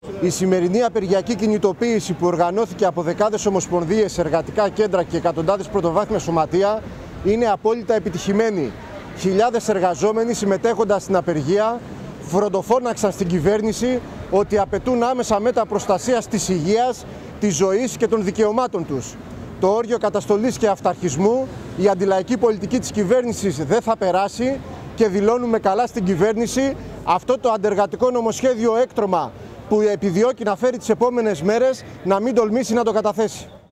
Η σημερινή απεργιακή κινητοποίηση που οργανώθηκε από δεκάδες ομοσπονδίες, εργατικά κέντρα και εκατοντάδες πρωτοβάθμια σωματεία είναι απόλυτα επιτυχημένη. Χιλιάδες εργαζόμενοι συμμετέχοντας στην απεργία φροντοφώναξαν στην κυβέρνηση ότι απαιτούν άμεσα μέτρα προστασίας της υγείας, της ζωής και των δικαιωμάτων τους. Το όριο καταστολής και αυταρχισμού, η αντιλαϊκή πολιτική της κυβέρνησης δεν θα περάσει και δηλώνουμε καλά στην κυβέρνηση αυτό το αντεργατικό νομοσχέδιο έκτρωμα που επιδιώκει να φέρει τις επόμενες μέρες να μην τολμήσει να το καταθέσει.